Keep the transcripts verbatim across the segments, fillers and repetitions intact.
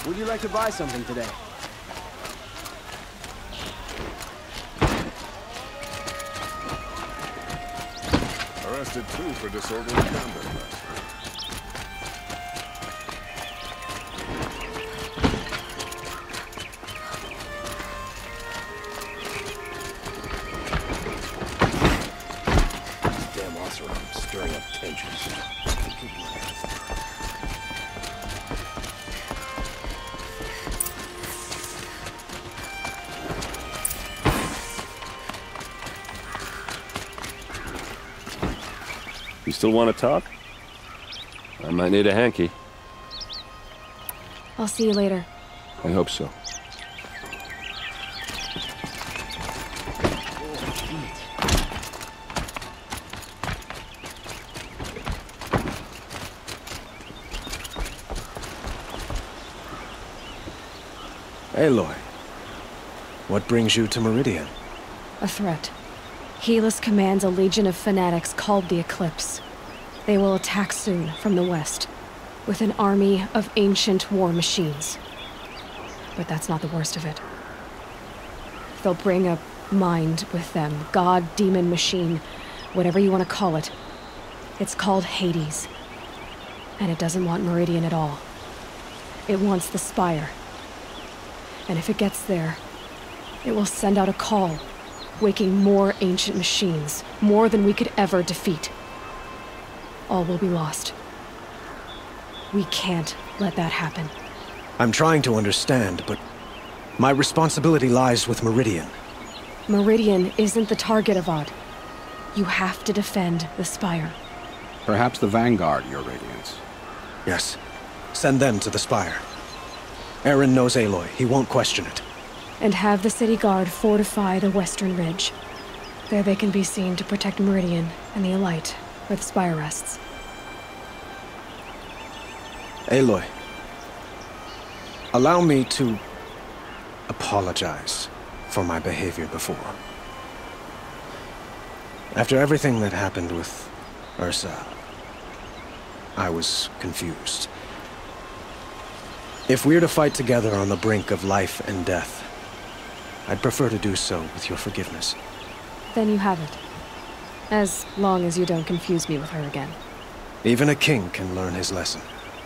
Would you like to buy something today? Arrested two for disorderly conduct last night. Damn Oseram stirring up tensions. You still want to talk? I might need a hanky. I'll see you later. I hope so. Aloy, what brings you to Meridian? A threat. Helis commands a legion of fanatics called the Eclipse. They will attack soon from the west, with an army of ancient war machines. But that's not the worst of it. They'll bring a mind with them, god, demon, machine, whatever you want to call it. It's called Hades. And it doesn't want Meridian at all. It wants the Spire. And if it gets there, it will send out a call, waking more ancient machines, more than we could ever defeat. All will be lost. We can't let that happen. I'm trying to understand, but my responsibility lies with Meridian. Meridian isn't the target, Avad. You have to defend the Spire. Perhaps the Vanguard, Your Radiance. Yes. Send them to the Spire. Eren knows Aloy. He won't question it. And have the City Guard fortify the Western Ridge. There they can be seen to protect Meridian and the Elite, where the Spire rests. Aloy, allow me to apologize for my behavior before. After everything that happened with Ursa, I was confused. If we're to fight together on the brink of life and death, I'd prefer to do so with your forgiveness. Then you have it. As long as you don't confuse me with her again. Even a king can learn his lesson.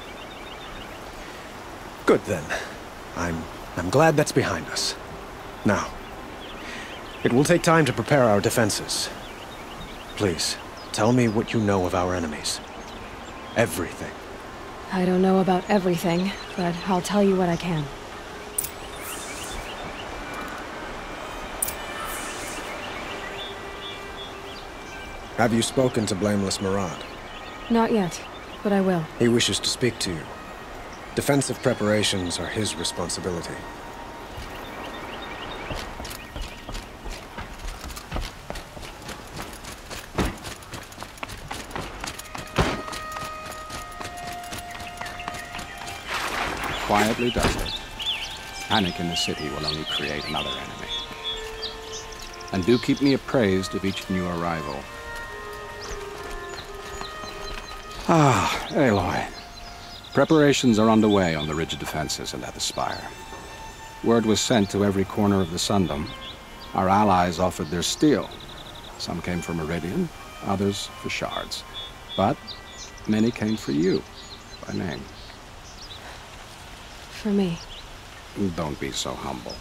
Good then. I'm... I'm glad that's behind us. Now, it will take time to prepare our defenses. Please, tell me what you know of our enemies. Everything. I don't know about everything, but I'll tell you what I can. Have you spoken to Blameless Maraud? Not yet, but I will. He wishes to speak to you. Defensive preparations are his responsibility. Quietly does it. Panic in the city will only create another enemy. And do keep me appraised of each new arrival. Ah, Aloy. Preparations are underway on the ridge defenses and at the Spire. Word was sent to every corner of the Sundom. Our allies offered their steel. Some came for Meridian, others for shards. But many came for you, by name. For me. Don't be so humble.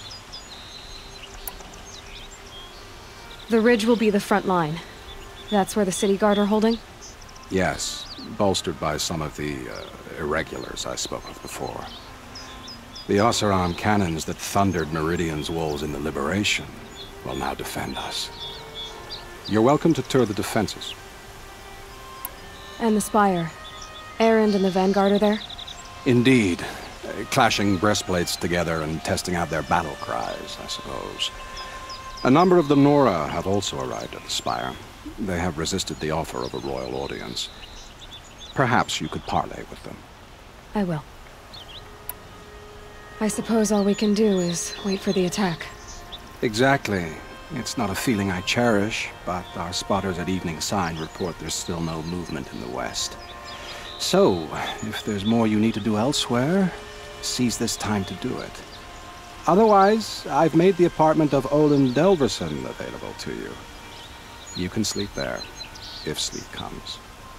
The ridge will be the front line. That's where the City Guard are holding? Yes, bolstered by some of the uh, irregulars I spoke of before. The Oseram cannons that thundered Meridian's walls in the Liberation will now defend us. You're welcome to tour the defenses. And the Spire. Erend and the Vanguard are there? Indeed. Uh, clashing breastplates together and testing out their battle cries, I suppose. A number of the Nora have also arrived at the Spire. They have resisted the offer of a royal audience. Perhaps you could parley with them. I will. I suppose all we can do is wait for the attack. Exactly. It's not a feeling I cherish, but our spotters at Evening Sign report there's still no movement in the west. So, if there's more you need to do elsewhere, seize this time to do it. Otherwise, I've made the apartment of Olin Delverson available to you. You can sleep there, if sleep comes.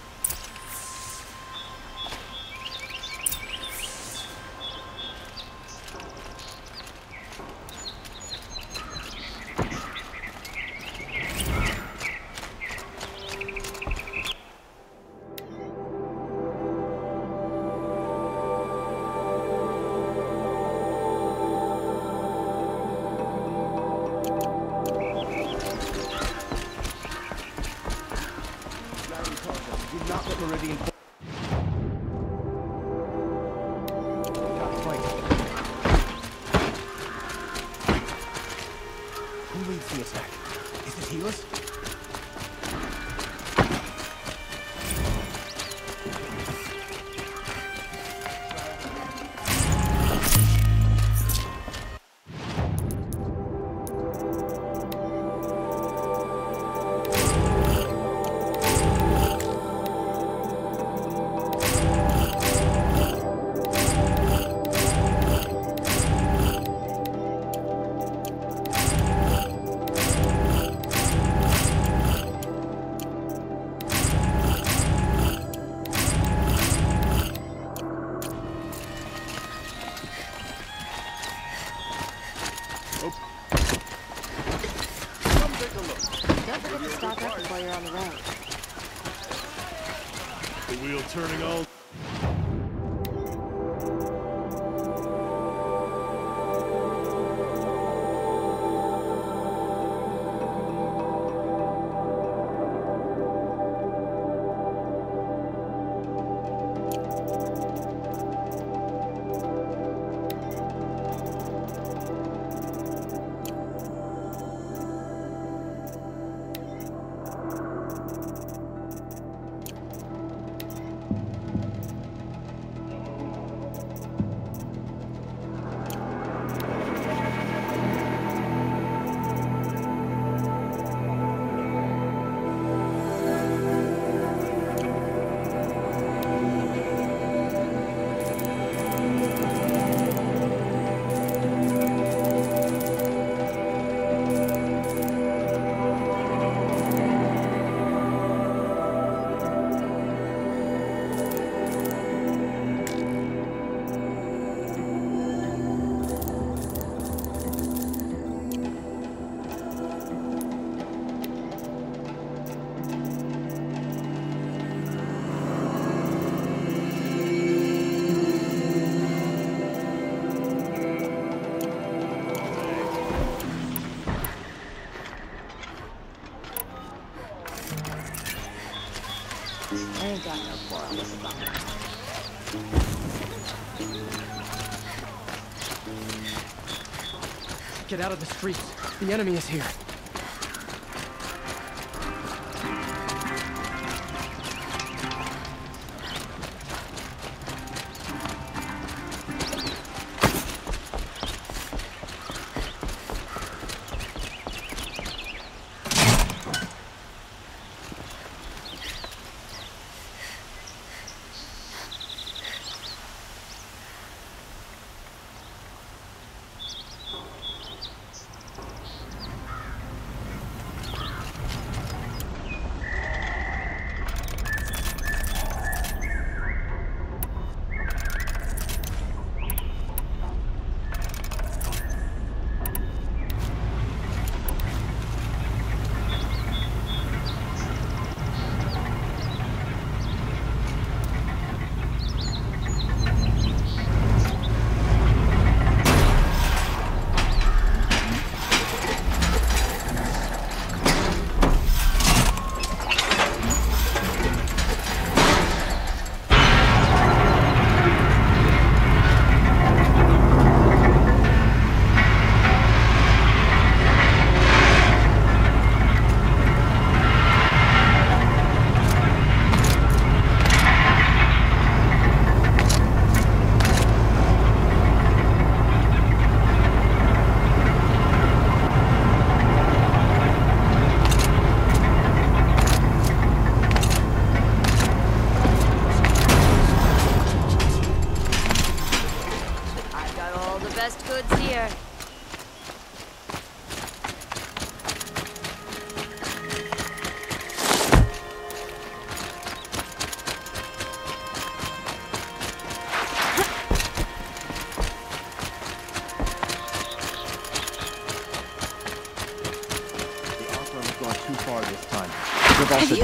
Who leads the attack? Is it Helis? The wheel turning all... I ain't got no quarrel with the bummer. Get out of the streets. The enemy is here.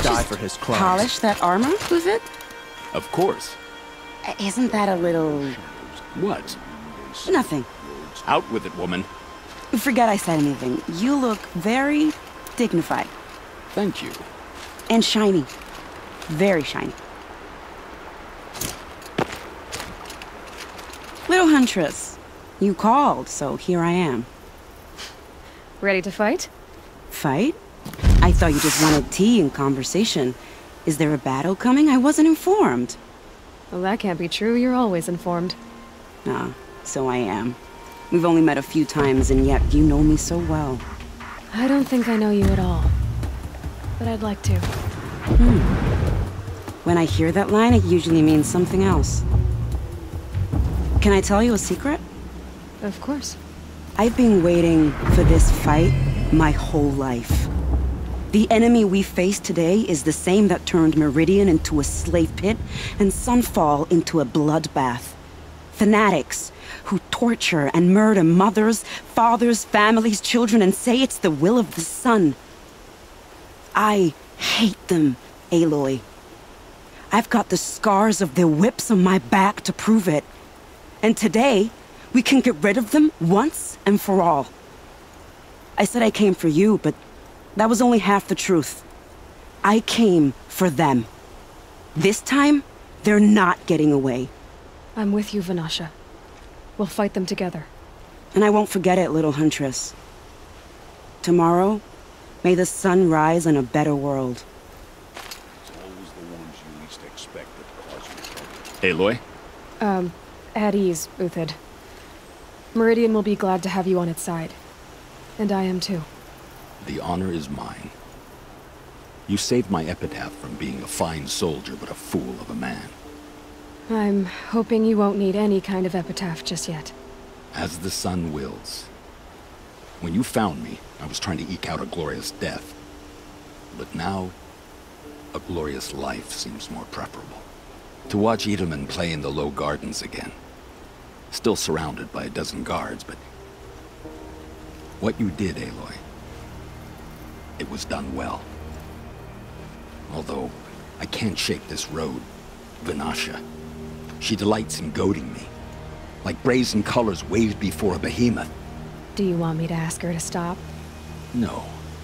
die just for his crimes. polish that armor, Uthid? Of course. Uh, Isn't that a little... What? Nothing. Out with it, woman. Forget I said anything. You look very dignified. Thank you. And shiny. Very shiny. Little Huntress, you called, so here I am. Ready to fight? Fight? I thought you just wanted tea and conversation. Is there a battle coming? I wasn't informed. Well, that can't be true. You're always informed. Ah, so I am. We've only met a few times, and yet you know me so well. I don't think I know you at all. But I'd like to. Hmm. When I hear that line, it usually means something else. Can I tell you a secret? Of course. I've been waiting for this fight my whole life. The enemy we face today is the same that turned Meridian into a slave pit and Sunfall into a bloodbath. Fanatics who torture and murder mothers, fathers, families, children, and say it's the will of the sun. I hate them, Aloy. I've got the scars of their whips on my back to prove it. And today, we can get rid of them once and for all. I said I came for you, but that was only half the truth. I came for them. This time, they're not getting away. I'm with you, Vanasha. We'll fight them together. And I won't forget it, little Huntress. Tomorrow, may the sun rise in a better world. It's always the ones you least expect that cause you trouble. Aloy? Um, at ease, Uthid. Meridian will be glad to have you on its side. And I am too. The honor is mine. You saved my epitaph from being a fine soldier, but a fool of a man. I'm hoping you won't need any kind of epitaph just yet. As the sun wills. When you found me, I was trying to eke out a glorious death. But now, a glorious life seems more preferable. To watch Edelman play in the low gardens again. Still surrounded by a dozen guards, but... what you did, Aloy, it was done well. Although, I can't shake this road, Vanasha. She delights in goading me. Like brazen colors waved before a behemoth. Do you want me to ask her to stop? No.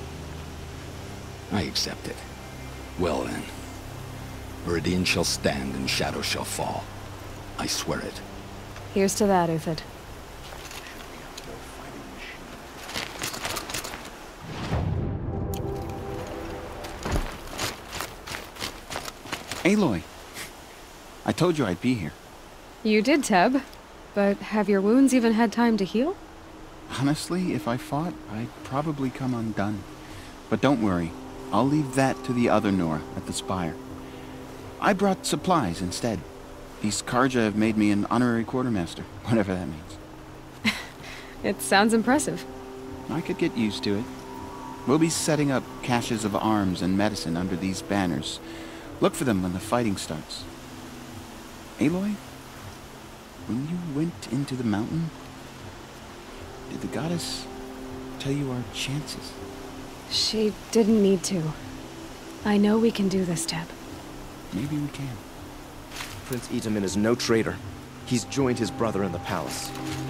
I accept it. Well then. Meridian shall stand and shadow shall fall. I swear it. Here's to that, Uthid. Aloy, I told you I'd be here. You did, Teb. But have your wounds even had time to heal? Honestly, if I fought, I'd probably come undone. But don't worry, I'll leave that to the other Nora at the Spire. I brought supplies instead. These Karja have made me an honorary quartermaster, whatever that means. It sounds impressive. I could get used to it. We'll be setting up caches of arms and medicine under these banners. Look for them when the fighting starts. Aloy, when you went into the mountain, did the goddess tell you our chances? She didn't need to. I know we can do this, Teb. Maybe we can. Prince Itamen is no traitor. He's joined his brother in the palace.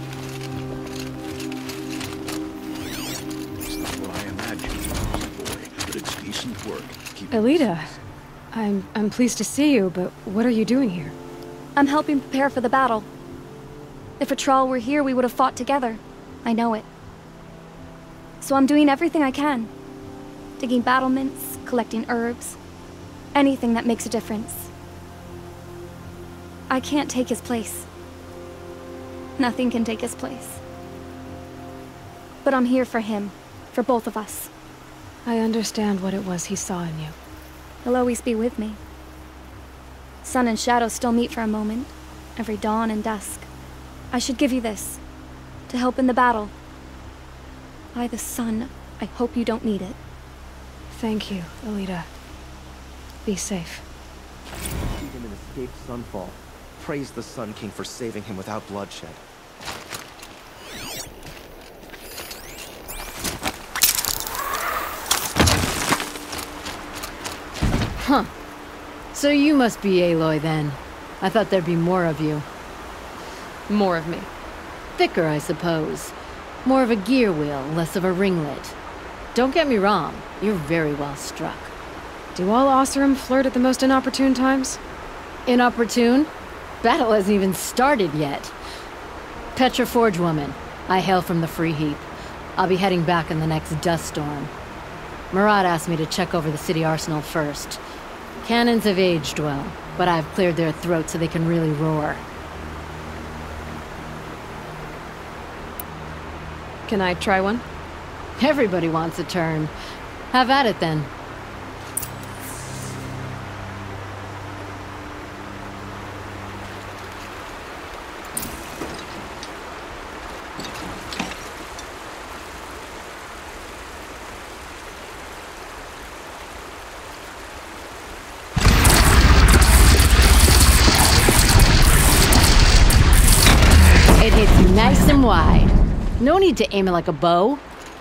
It's not what I imagined, boy, but it's decent work. Keep Elita, I'm I'm pleased to see you, but what are you doing here? I'm helping prepare for the battle. If Atral were here, we would have fought together. I know it. So I'm doing everything I can. Digging battlements, collecting herbs. Anything that makes a difference. I can't take his place. Nothing can take his place. But I'm here for him. For both of us. I understand what it was he saw in you. He'll always be with me. Sun and shadow still meet for a moment. Every dawn and dusk. I should give you this. To help in the battle. By the sun, I hope you don't need it. Thank you, Elita. Be safe. Itamen escaped Sunfall. Praise the Sun King for saving him without bloodshed. Huh. So you must be Aloy then. I thought there'd be more of you. More of me. Thicker, I suppose. More of a gear wheel, less of a ringlet. Don't get me wrong, you're very well struck. Do all Oseram flirt at the most inopportune times? Inopportune? Battle hasn't even started yet. Petra Forge woman. I hail from the Free Heap. I'll be heading back in the next dust storm. Murad asked me to check over the city arsenal first. Cannons have aged well, but I've cleared their throats so they can really roar. Can I try one? Everybody wants a turn. Have at it then. It hits nice and wide. No need to aim it like a bow.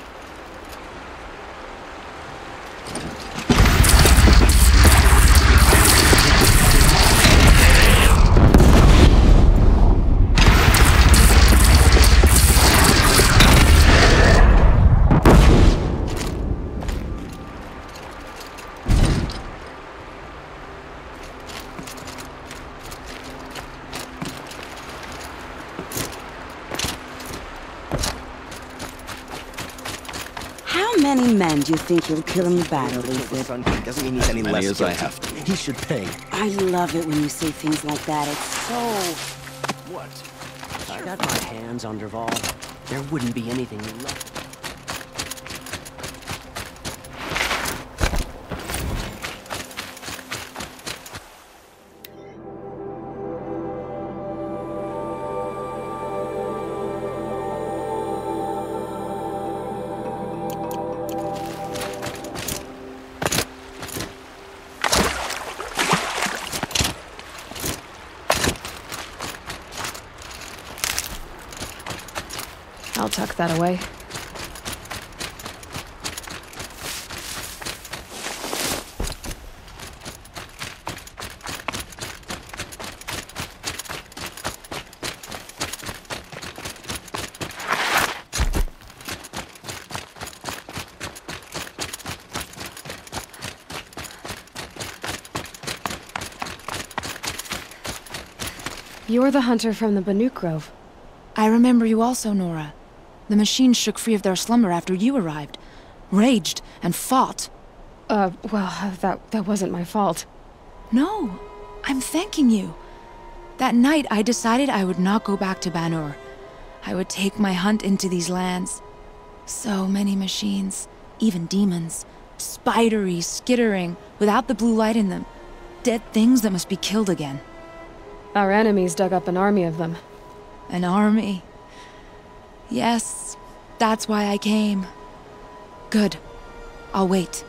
How many men do you think you'll kill in the battle, Ethan? Doesn't mean he's any Many less as I guilty. have to. He should pay. I love it when you say things like that. It's so... What? If I got my hands on Dervahl, there wouldn't be anything left. I'll tuck that away. You're the hunter from the Banuk Grove. I remember you also, Nora. The machines shook free of their slumber after you arrived. Raged and fought. Uh, well, that, that wasn't my fault. No, I'm thanking you. That night, I decided I would not go back to Banur. I would take my hunt into these lands. So many machines, even demons. Spidery, skittering, without the blue light in them. Dead things that must be killed again. Our enemies dug up an army of them. An army? Yes, that's why I came. Good. I'll wait.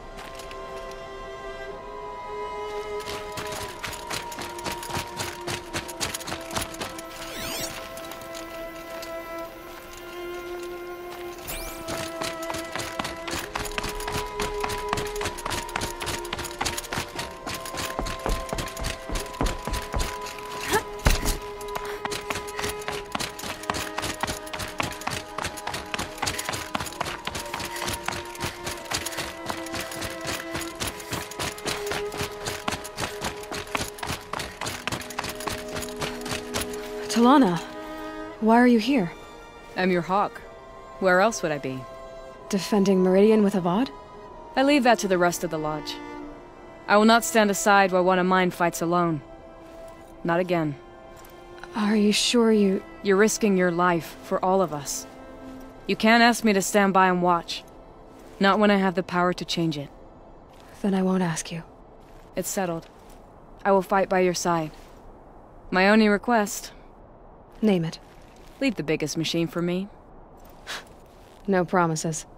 Talana, why are you here? I'm your hawk. Where else would I be? Defending Meridian with Avad? I leave that to the rest of the Lodge. I will not stand aside while one of mine fights alone. Not again. Are you sure you... You're risking your life for all of us. You can't ask me to stand by and watch. Not when I have the power to change it. Then I won't ask you. It's settled. I will fight by your side. My only request... Name it. Leave the biggest machine for me. No promises.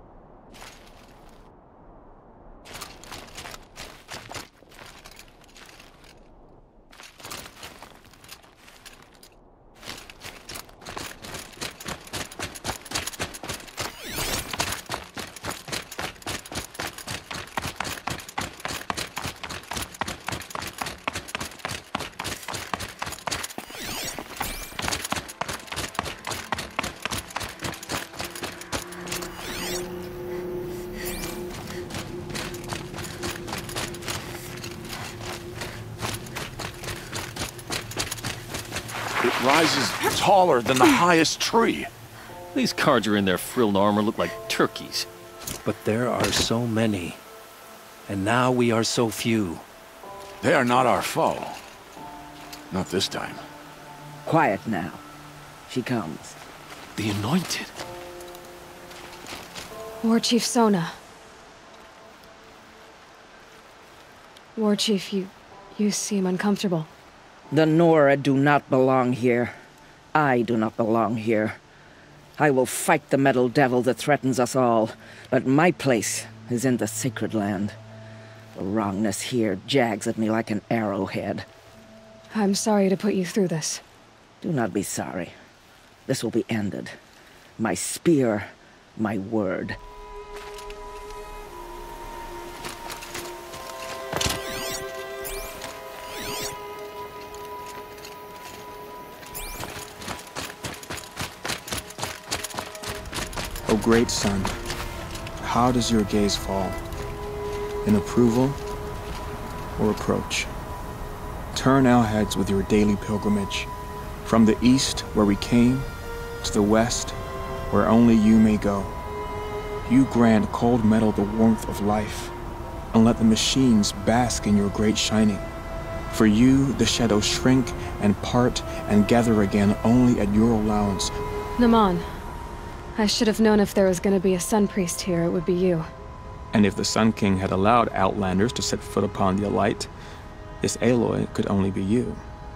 It rises taller than the highest tree. These Carja in their frilled armor look like turkeys. But there are so many. And now we are so few. They are not our foe. Not this time. Quiet now. She comes. The Anointed. War Chief Sona. War Chief, you... you seem uncomfortable. The Nora do not belong here. I do not belong here. I will fight the metal devil that threatens us all, but my place is in the sacred land. The wrongness here jags at me like an arrowhead. I'm sorry to put you through this. Do not be sorry. This will be ended. My spear, my word. O great sun, how does your gaze fall? In approval or approach? Turn our heads with your daily pilgrimage, from the east where we came, to the west where only you may go. You grant cold metal the warmth of life, and let the machines bask in your great shining. For you, the shadows shrink and part and gather again only at your allowance. Naman, I should have known if there was going to be a Sun Priest here, it would be you. And if the Sun King had allowed Outlanders to set foot upon the Alight, this Aloy could only be you.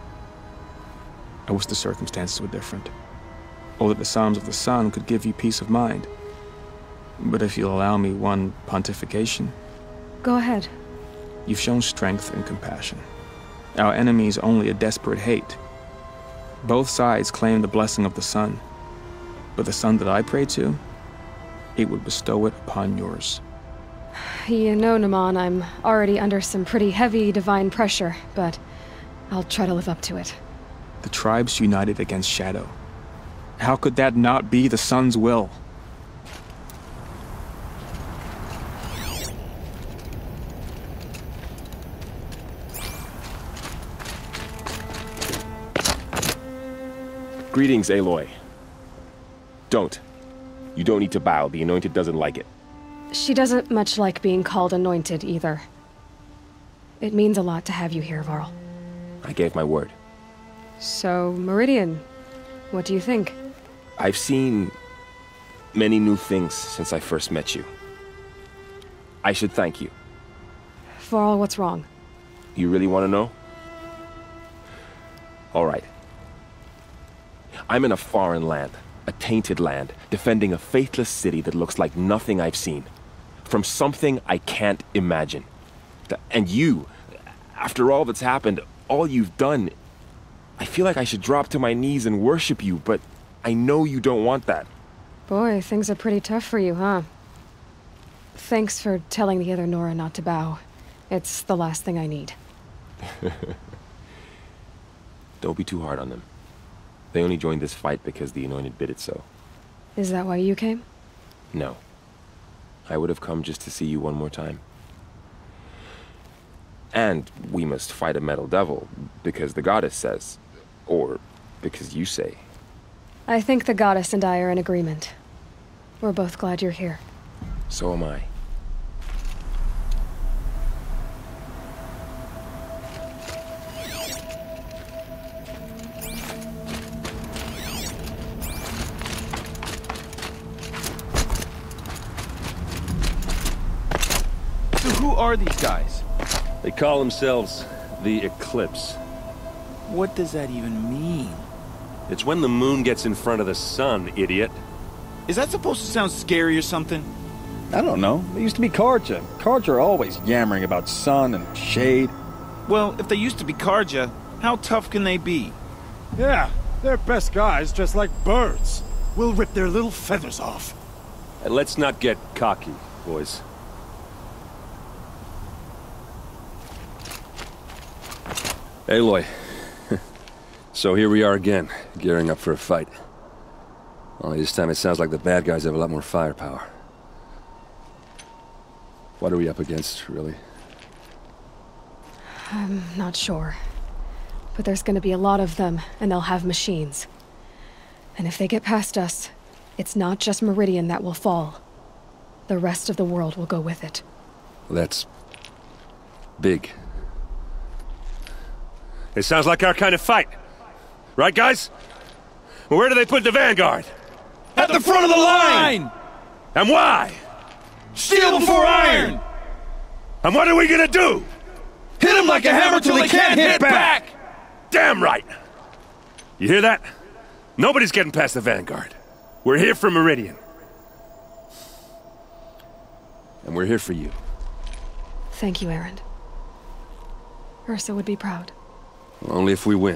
I wish the circumstances were different, or that the Psalms of the Sun could give you peace of mind. But if you'll allow me one pontification... Go ahead. You've shown strength and compassion. Our enemy's only a desperate hate. Both sides claim the blessing of the sun, but the sun that I pray to, it would bestow it upon yours. You know, Naman, I'm already under some pretty heavy divine pressure, but I'll try to live up to it. The tribes united against Shadow. How could that not be the sun's will? Greetings, Aloy. Don't. You don't need to bow. The Anointed doesn't like it. She doesn't much like being called Anointed, either. It means a lot to have you here, Varl. I gave my word. So, Meridian, what do you think? I've seen many new things since I first met you. I should thank you. Varl, what's wrong? You really want to know? All right. I'm in a foreign land, a tainted land, defending a faithless city that looks like nothing I've seen. From something I can't imagine. And you, after all that's happened, all you've done, I feel like I should drop to my knees and worship you, but I know you don't want that. Boy, things are pretty tough for you, huh? Thanks for telling the other Nora not to bow. It's the last thing I need. Don't be too hard on them. They only joined this fight because the Anointed bid it so. Is that why you came? No. I would have come just to see you one more time. And we must fight a metal devil, because the goddess says. Or because you say. I think the goddess and I are in agreement. We're both glad you're here. So am I. So who are these guys? They call themselves the Eclipse. What does that even mean? It's when the moon gets in front of the sun, idiot. Is that supposed to sound scary or something? I don't know. They used to be Carja. Carja are always yammering about sun and shade. Well, if they used to be Carja, how tough can they be? Yeah, they're best guys dressed like birds. We'll rip their little feathers off. And let's not get cocky, boys. Aloy. So here we are again, gearing up for a fight. Only this time it sounds like the bad guys have a lot more firepower. What are we up against, really? I'm not sure. But there's gonna be a lot of them, and they'll have machines. And if they get past us, it's not just Meridian that will fall. The rest of the world will go with it. That's... big. It sounds like our kind of fight. Right, guys? Well, where do they put the Vanguard? At the front of the line! And why? Steel before iron! And what are we gonna do? Hit them like a hammer till they can't hit back! Damn right! You hear that? Nobody's getting past the Vanguard. We're here for Meridian. And we're here for you. Thank you, Erend. Ursa would be proud. Only if we win.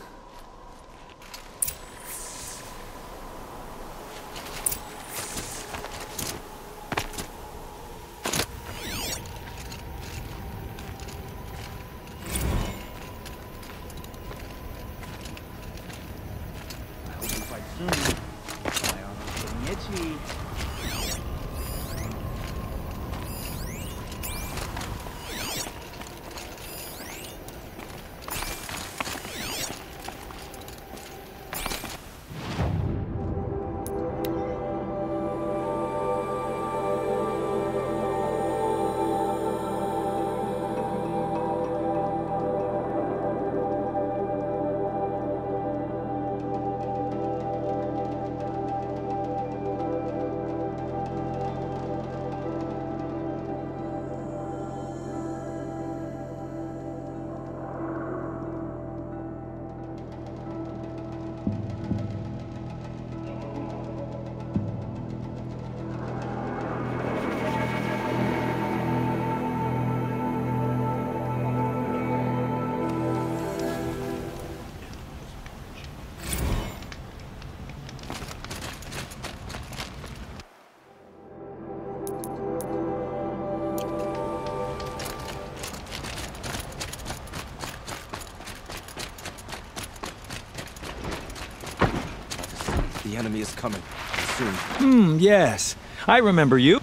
The enemy is coming. Soon. Hmm, yes. I remember you.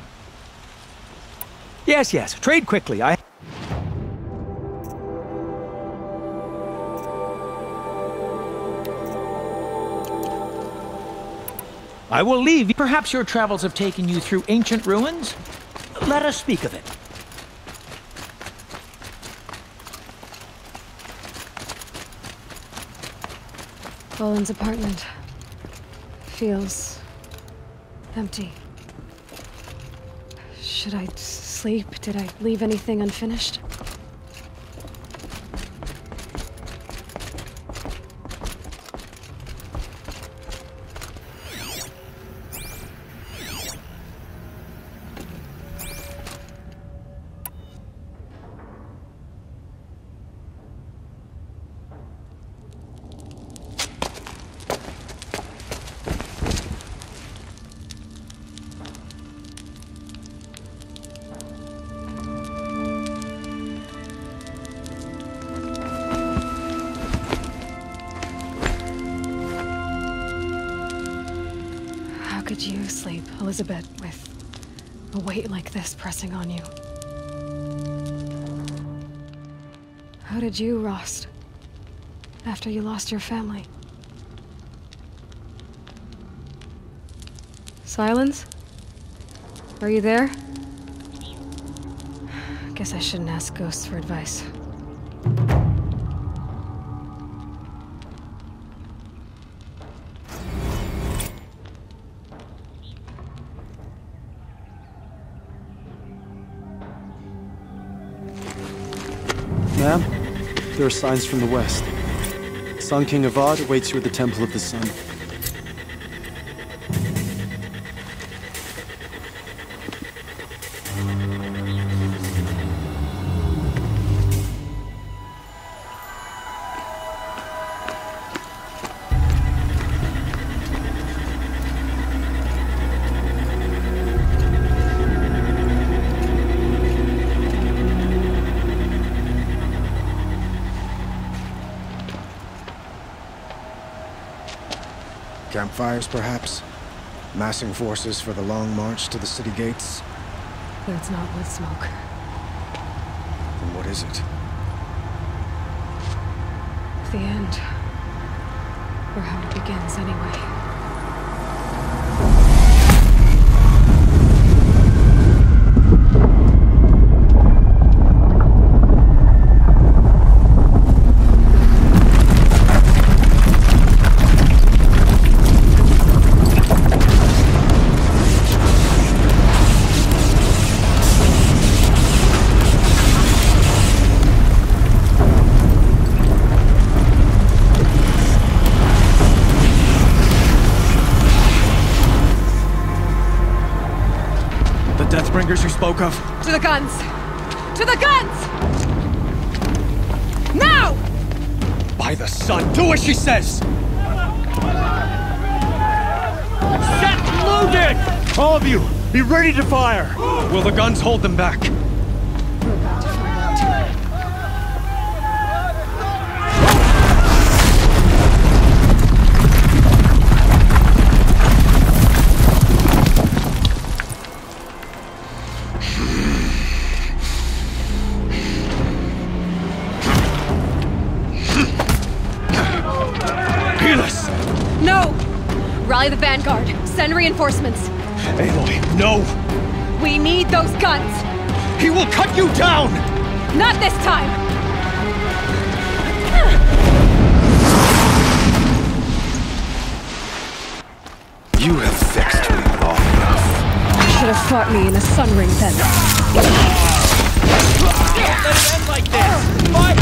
Yes, yes. Trade quickly. I... I will leave. Perhaps your travels have taken you through ancient ruins? Let us speak of it. Roland's apartment feels empty. Should I sleep? Did I leave anything unfinished? How could you sleep, Elizabeth, with a weight like this pressing on you? How did you, Rost, after you lost your family? Silence? Are you there? Guess I shouldn't ask ghosts for advice. Ma'am, there are signs from the west. Sun King Avad awaits you at the Temple of the Sun. Campfires, perhaps? Massing forces for the long march to the city gates? That's not wood smoke. Then what is it? the end. Or how it begins, anyway. Deathbringers you spoke of? To the guns! To the guns! Now! By the sun, do as she says! Set loaded! All of you, be ready to fire! Will the guns hold them back? No! Rally the Vanguard. Send reinforcements. Aloy, no! We need those guns! He will cut you down! Not this time! You have vexed me long enough. You should have fought me in the Sun Ring then. Don't let it end like this! Fight!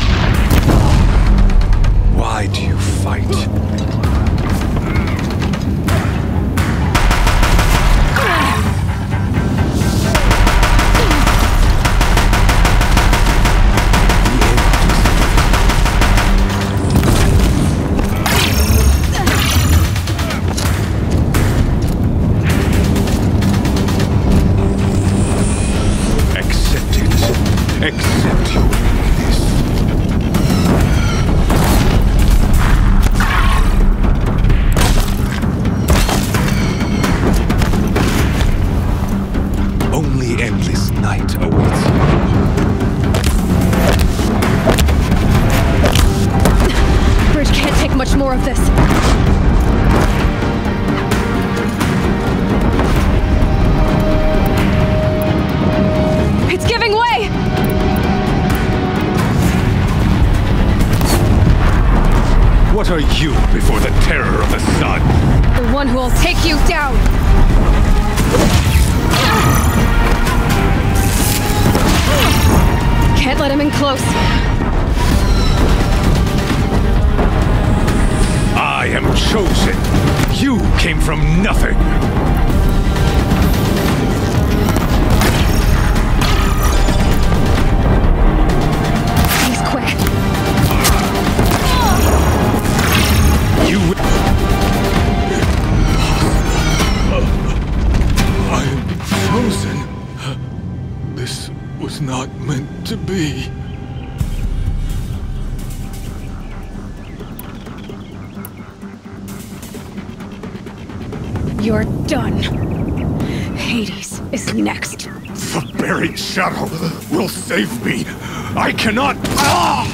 Why do you fight? Accept your weakness. Only endless night awaits you. Bridge can't take much more of this. It's giving way! What are you before the terror of the sun? The one who will take you down! Can't let him in close. I am chosen. You came from nothing. He's quick. You... I am chosen. This was not meant to be. You're done. Hades is next. The buried shadow will save me. I cannot... Ah!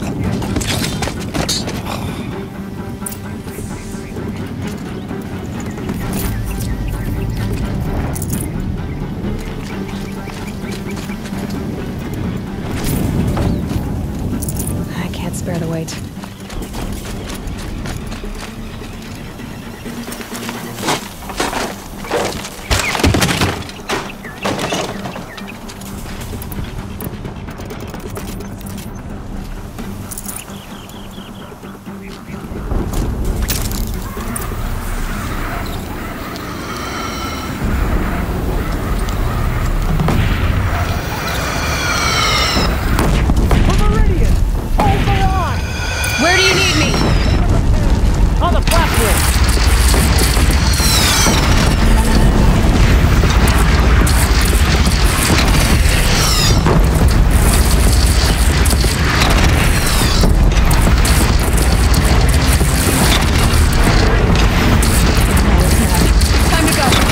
I can't spare the weight. Where do you need me? On the platform! Time to go.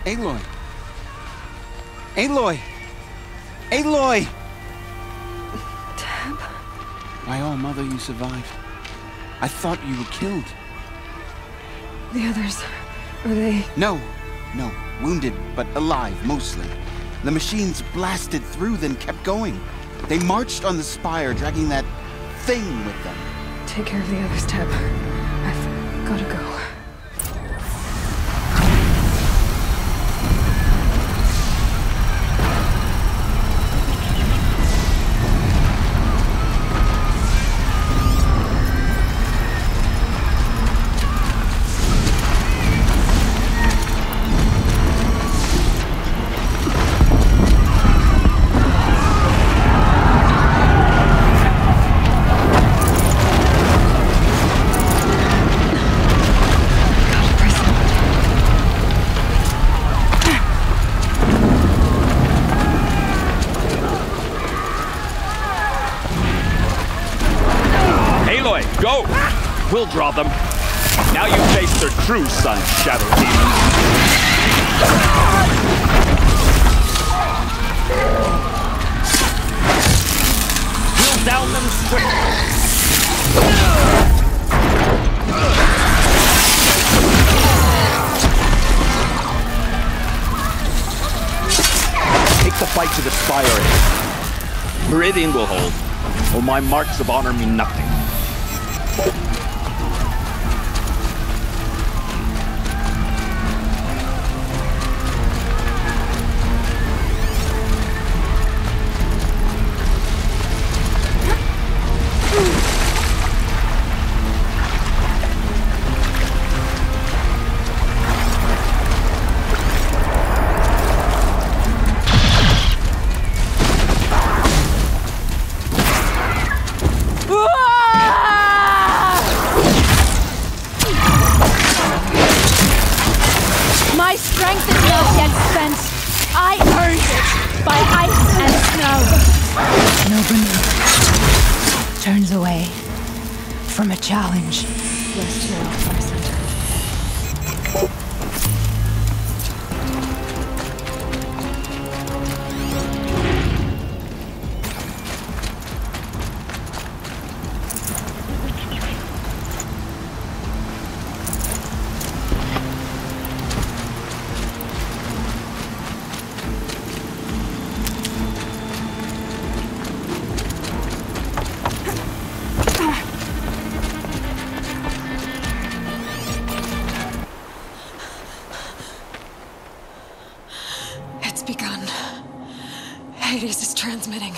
Aloy! Aloy! Aloy! Teb? My own mother, you survived. I thought you were killed. The others, are they... No, no. Wounded, but alive, mostly. The machines blasted through, then kept going. They marched on the spire, dragging that thing with them. Take care of the others, Teb. I've gotta go. Go! We'll draw them. Now you face their true sun, Shadow Demons. We'll down them swiftly. Take the fight to the spire. Meridian will hold, or my marks of honor mean nothing. My strength is not yet spent. I earned it by ice and snow. Nobunagi turns away from a challenge. Rest now, Arsene. It's begun. Hades is transmitting.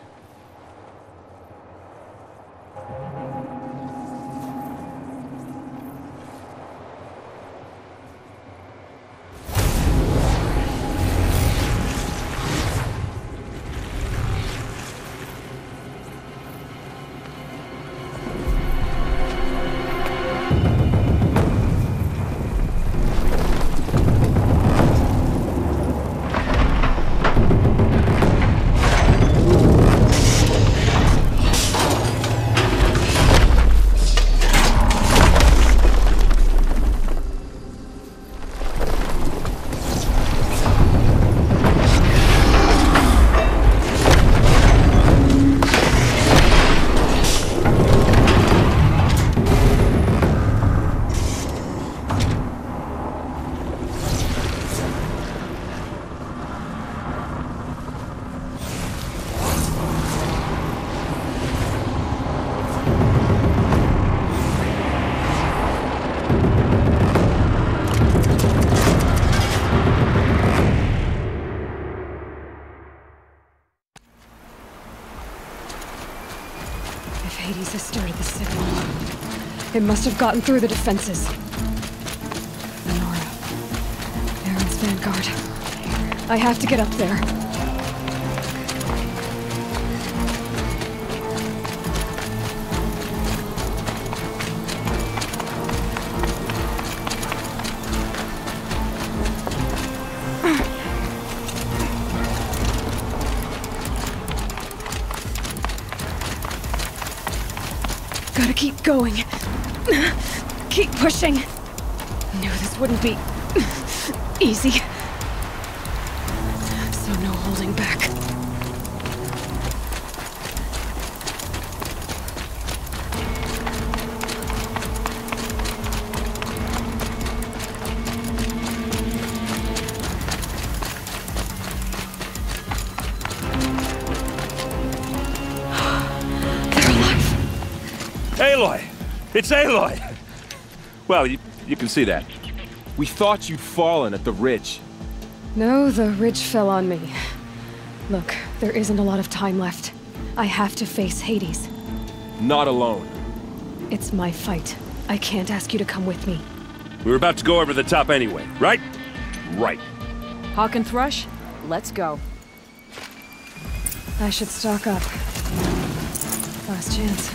Hades has started the signal. It must have gotten through the defenses. Nora. Aaron's vanguard. I have to get up there. Gotta keep going. Keep pushing. Knew this wouldn't be easy. holding back. Aloy! It's Aloy! Well, you, you can see that. We thought you'd fallen at the ridge. No, the ridge fell on me. Look, there isn't a lot of time left. I have to face Hades. Not alone. It's my fight. I can't ask you to come with me. We were about to go over the top anyway, right? Right. Hawk and Thrush, let's go. I should stock up. Last chance.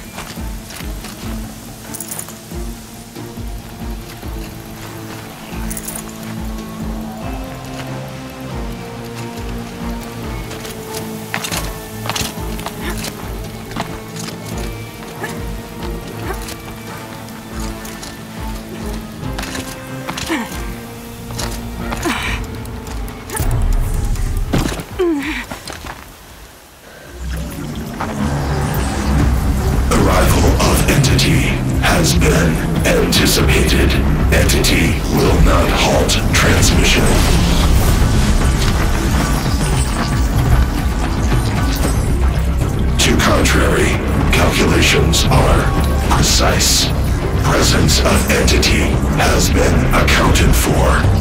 Has been anticipated. Entity will not halt transmission. To contrary, calculations are precise. Presence of entity has been accounted for.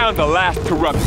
down the last corrupt...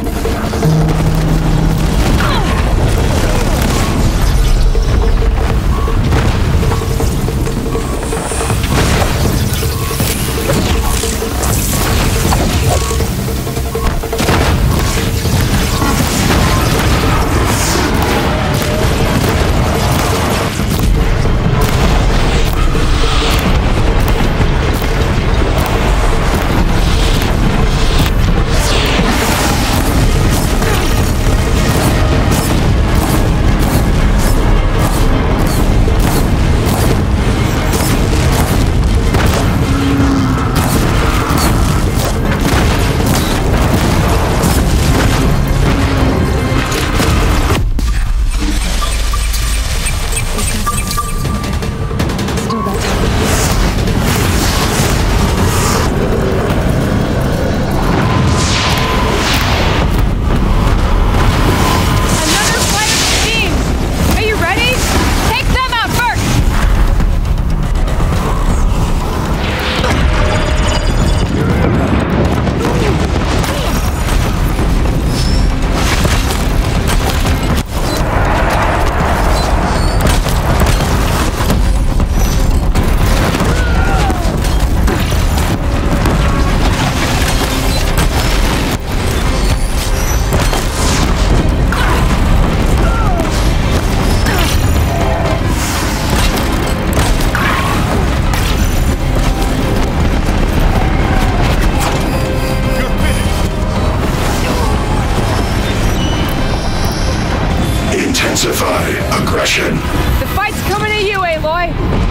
Intensify aggression. The fight's coming to you, Aloy!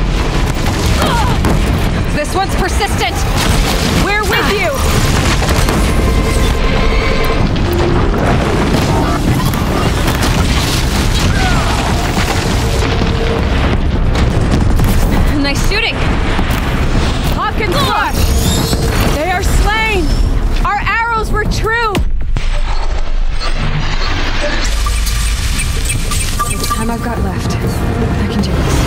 This one's persistent! We're with you! Nice shooting! Hawkins flush! They are slain! Our arrows were true! The time I've got left, I can do this.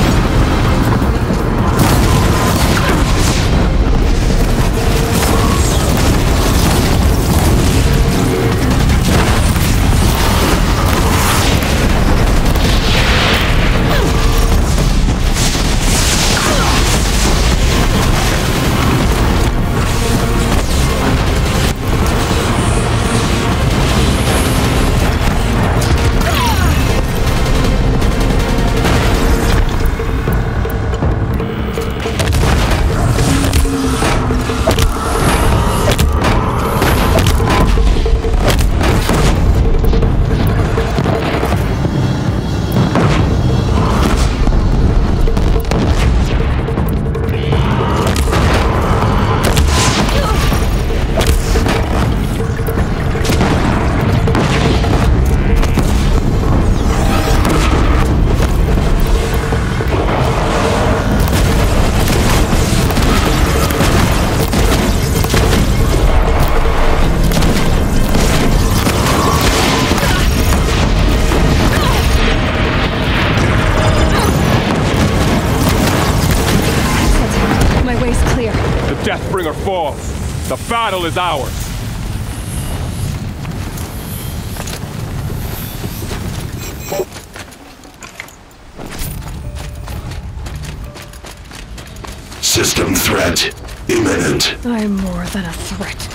Deathbringer falls. The battle is ours. System threat imminent. I'm more than a threat.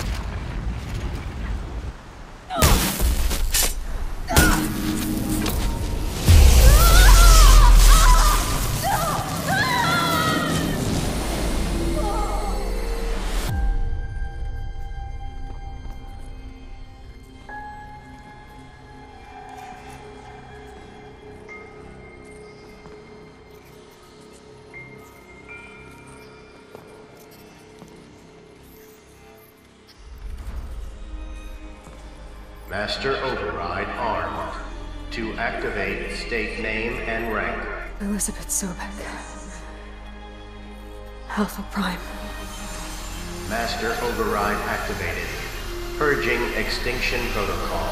Master Override armed. To activate, state name and rank. Elizabeth Sobek. Alpha Prime. Master Override activated. Purging Extinction Protocol.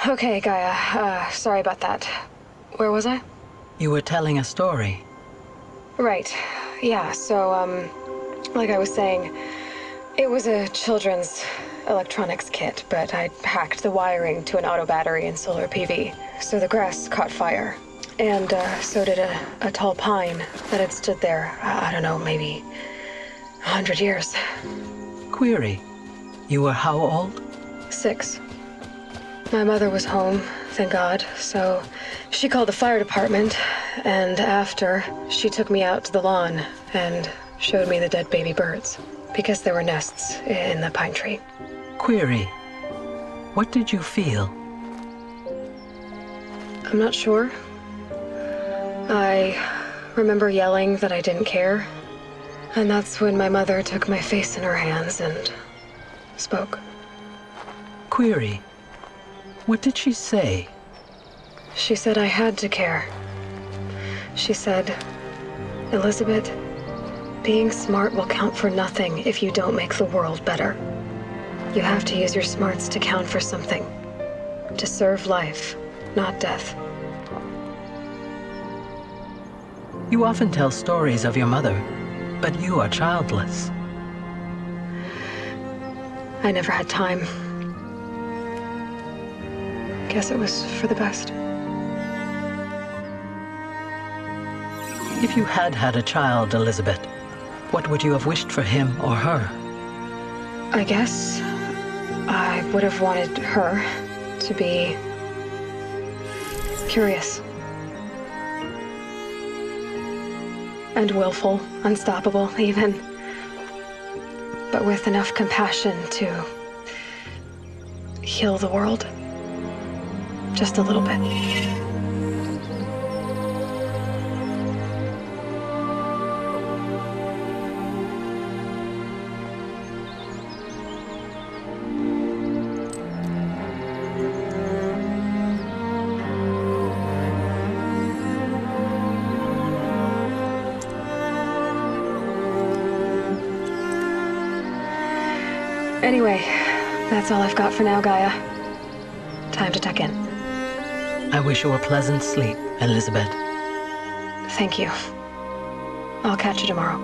Okay, Gaia. Uh, sorry about that. Where was I? You were telling a story. Right. Yeah, so, um, like I was saying, it was a children's electronics kit, but I hacked the wiring to an auto battery and solar P V, so the grass caught fire. And, uh, so did a, a tall pine that had stood there, uh, I don't know, maybe a hundred years. Query. You were how old? Six. My mother was home, thank God, so she called the fire department, and after, she took me out to the lawn and showed me the dead baby birds, because there were nests in the pine tree. Query. What did you feel? I'm not sure. I remember yelling that I didn't care, and that's when my mother took my face in her hands and spoke. Query. What did she say? She said I had to care. She said, Elizabeth, being smart will count for nothing if you don't make the world better. You have to use your smarts to count for something. To serve life, not death. You often tell stories of your mother, but you are childless. I never had time. Guess it was for the best. If you had had a child, Elizabeth, what would you have wished for him or her? I guess I would have wanted her to be curious. And willful, unstoppable, even. But with enough compassion to heal the world. Just a little bit. Anyway, that's all I've got for now, Gaia. Time to tuck in. I wish you a pleasant sleep, Elizabeth. Thank you. I'll catch you tomorrow.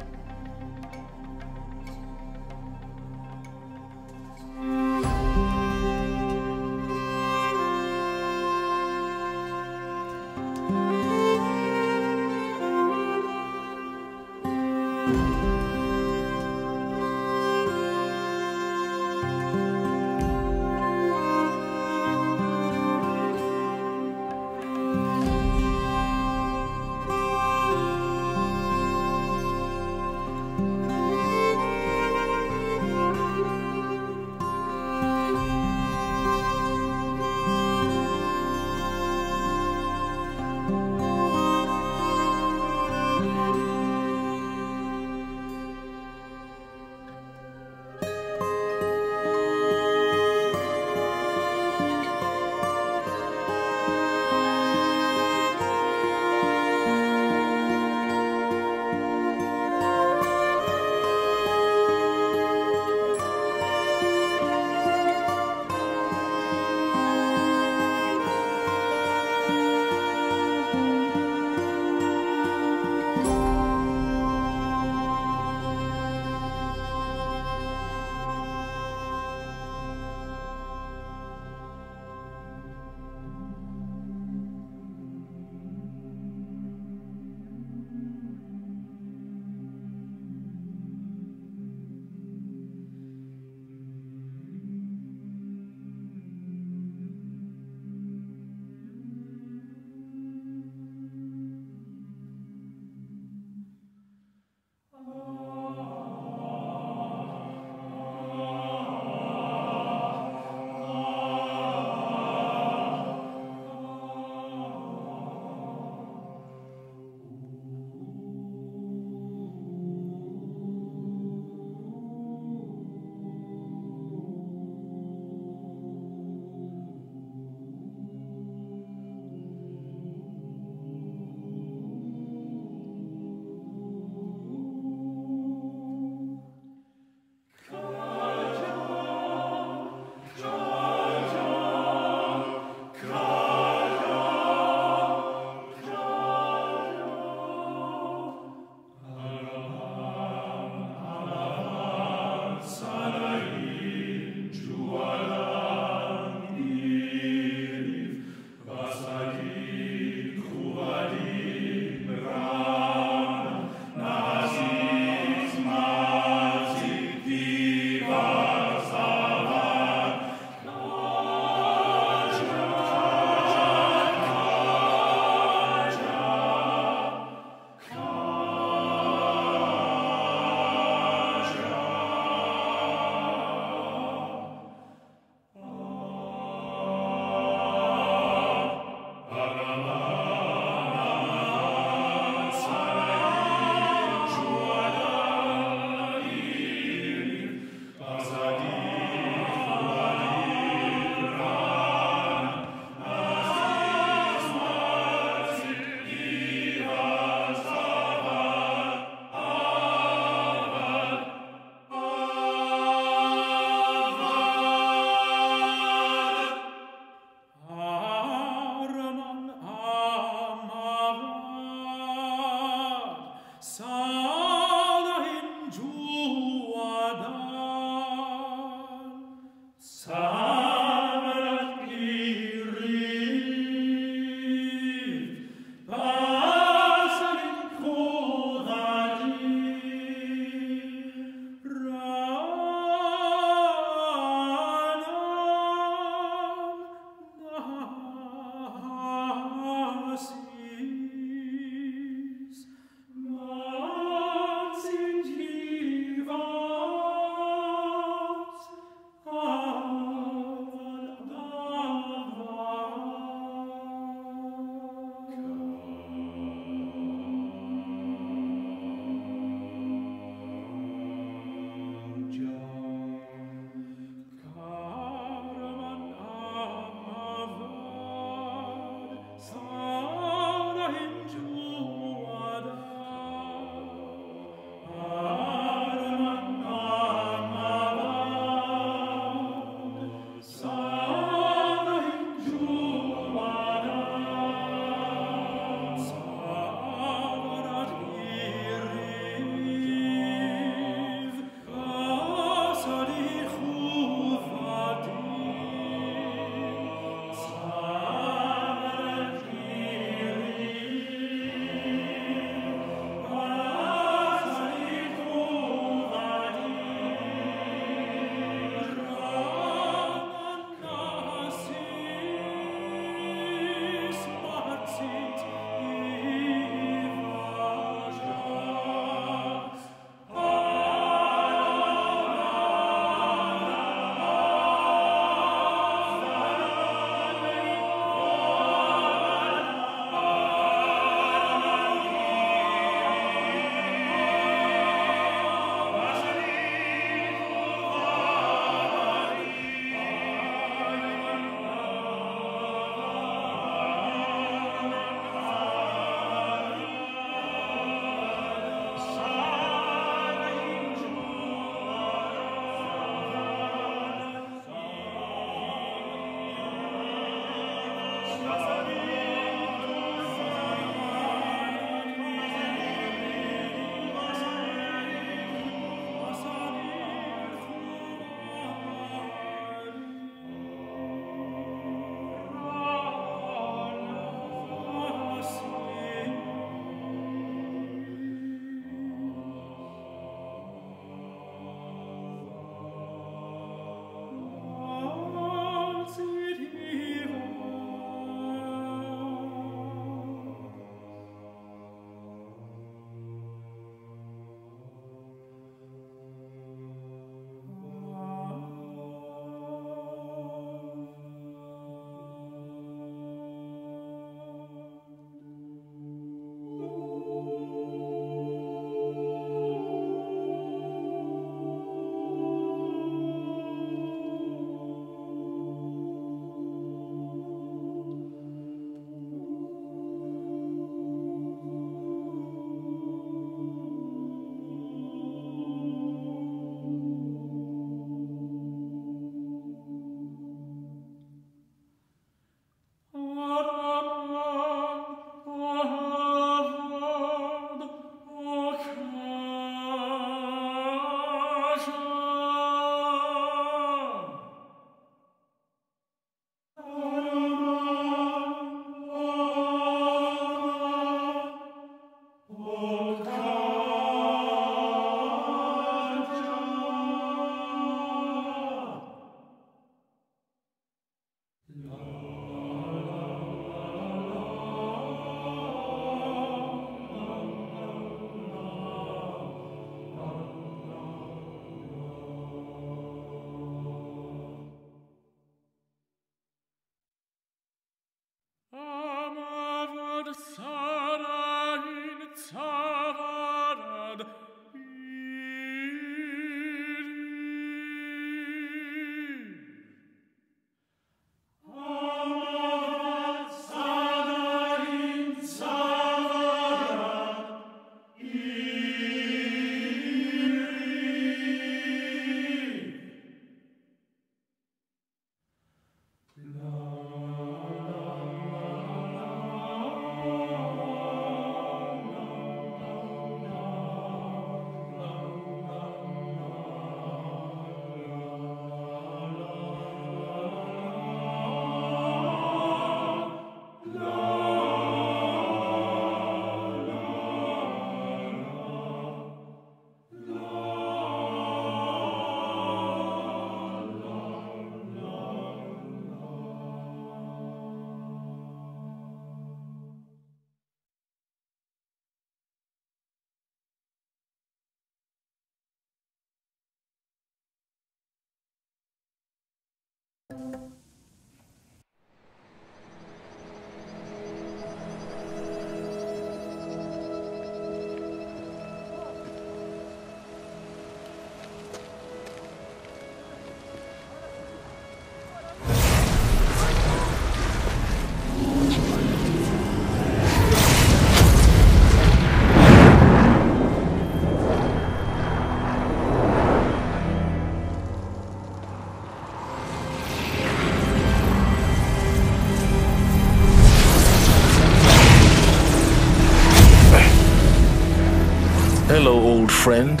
Hello, old friend.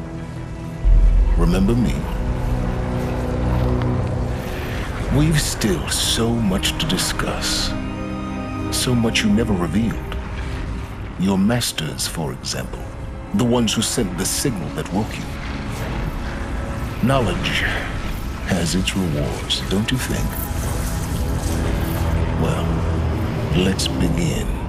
Remember me? We've still so much to discuss. So much you never revealed. Your masters, for example. The ones who sent the signal that woke you. Knowledge has its rewards, don't you think? Well, let's begin.